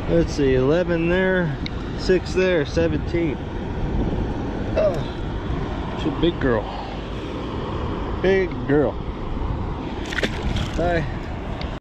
Let's see, 11 there, 6 there, 17. Oh, she's a big girl. Big girl. Hi.